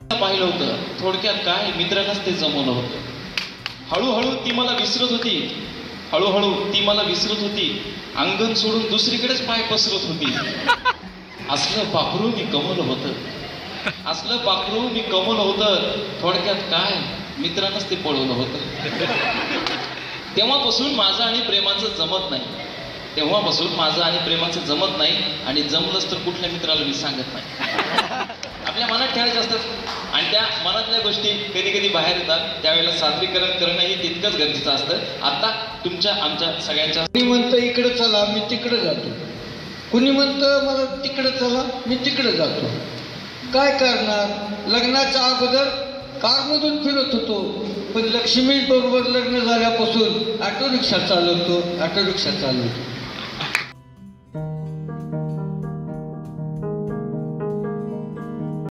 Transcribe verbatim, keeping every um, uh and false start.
पाहिलं होतं. थोडक्यात काय, मित्रांनाच ते जमवलं होतं. हळूहळू ती मला विसरत होती, हळूहळू ती मला विसरत होती, अंगण सोडून दुसरीकडेच पाय पसरत होती. असलं पाखरू मी कमवलं होतं, असलं पाखरू मी कमवलं होतं. थोडक्यात काय, मित्रांनाच ते पळवलं होतं. तेव्हापासून माझं आणि प्रेमाचं जमत नाही, तेव्हापासून माझं आणि प्रेमाचं जमत नाही. आणि जमलंच तर कुठल्या मित्राला मी सांगत नाही. आपल्या मनात ठेवायचे असतात आणि त्या मनातल्या गोष्टी कधी कधी बाहेर येतात, त्यावेळेला सादरीकरण करणं हे तितकंच गरजेचं असतं. आता तुमच्या आमच्या सगळ्यांच्या, कुणी म्हणतं इकडे चला, मी तिकडे जातो. कुणी म्हणतं मला तिकडे चला, मी तिकडे जातो. काय करणार, लग्नाच्या अगोदर कारमधून फिरत होतो, पण लक्ष्मी बरोबर लग्न झाल्यापासून ऑटो रिक्षा चालवतो, ऑटो रिक्षा चालवतो.